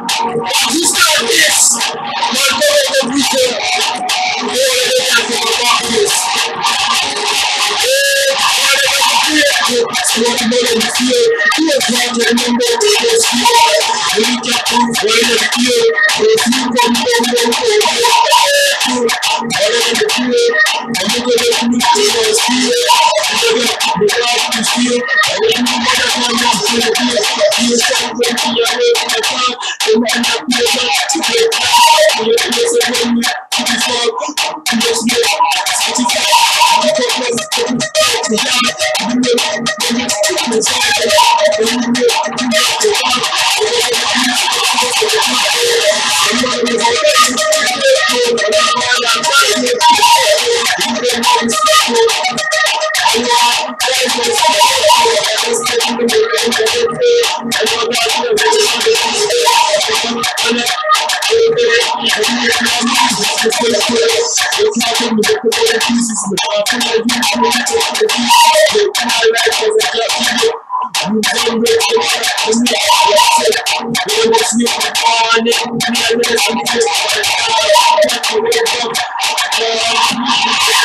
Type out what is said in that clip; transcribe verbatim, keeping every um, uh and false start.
You start this. My brother will be there. All of the time for my boxes. Eh, whatever you create, so what you know you feel. You are trying to remember what you feel. When you get through, whatever you feel. If you come from the world, whatever you feel. I'm not going to let you feel or feel. I'm going to let you feel. I'm going to let you feel. You start breaking your way from the top. You might not be able to get back. You have to listen when you to be fun. You just know it's to fight. You can't let it go. You got it. You know it. When you put it inside the wall, and you know it. You know it. You got it. You know it. I'm not going to let you go. I'm not going to let you go. You don't know it's simple. I know how to play for the school. I just take you to the end of the day. I know that you're going to be able to stay. I'm going to let you go. And you get my music. It's the first place. It's not going to be the other pieces. I feel like you can make it to the pieces. But my life as a club to you. You don't make it to me. That's it. When you sleep in the morning, me and the rest of the day. I'm not going to wake up.